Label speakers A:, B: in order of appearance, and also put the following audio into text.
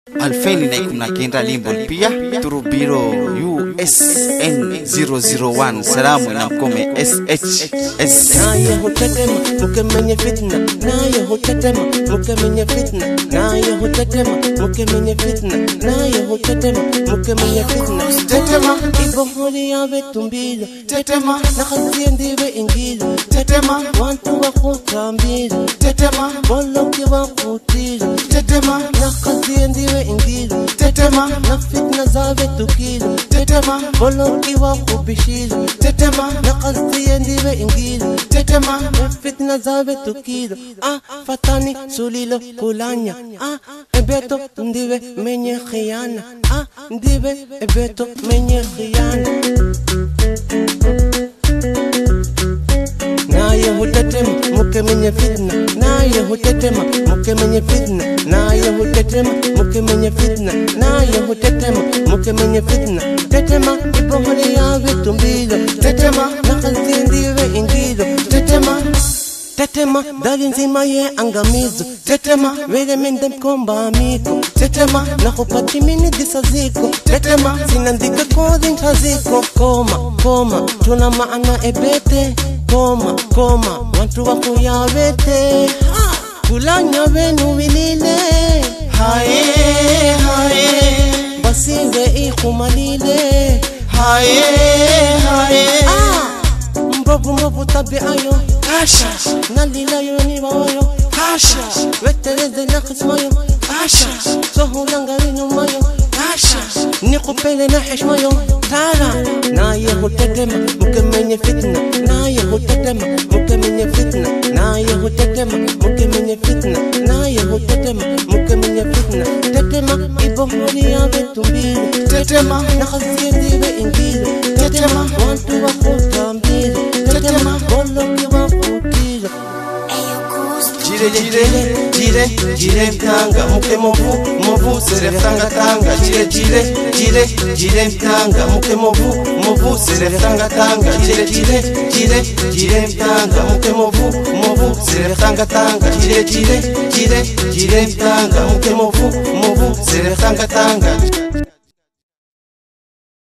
A: 2019 limbo pia turubiro USN 001 salamu inamkome SHS
B: naye hutetema mukemenya fitna naye hutetema mukemenya fitna naye hutetema mukemenya fitna naye hutetema mukemenya fitna
A: tetema
B: ibo hori yawe tumbira
A: tetema
B: nakhaziye ndiwe ingira
A: tetema
B: wantu bakutambira
A: tetema
B: boloke bakutira
A: tetema
B: nakhaziye ndiwe ingira
A: tetema
B: na fitna zawe tukira
A: tetema
B: boloke bakubishira
A: tetema
B: nakhaziye ndiwe ingira
A: tetema
B: fitna zawe tukira fatani sulilo kulanya ebeto ndiwe menye khiyana ndiwe ebeto menye khiyana naye hutetema mukemenya fitna naye hutetema mukemenya fitna naye hutetema mukemenya fitna naye hutetema mukemenya fitna tetema ibohori yawe tumbira
A: tetema
B: nakhaziye ndiwe ingira
A: tetema
B: tetema dali nzima ye angamizo
A: tetema
B: wele mende mkomba amiko
A: tetema
B: nakupati mini disaziko
A: tetema
B: sinandika kodi ntaziko koma tuna maana ebete koma wantu wako yawete kulanya wenu wilile
A: hae
B: basiwe ikumalile
A: hae
B: mbovu tabi ayo
A: kasha
B: nalila yo ni wayo
A: kasha
B: weteleze na kismayo
A: kasha
B: sohulanga winu mayo
A: kasha
B: nikupele na heshmayo tara naye hutetema mukemenya fitna naye hutetema mukemenya fitna naye hutetema mukemenya fitna naye hutetema mukemenya fitna tetema ibohori yawe tumbira
A: tetema
B: nakhaziye ndiwe ingira
A: tetema
B: wantu bakutambira tetema boloke bakutira
A: Jire mtanga muke movu sere tanga jire mtanga muke movu sere tanga jire mtanga muke movu sere tanga jire mtanga muke movu sere tanga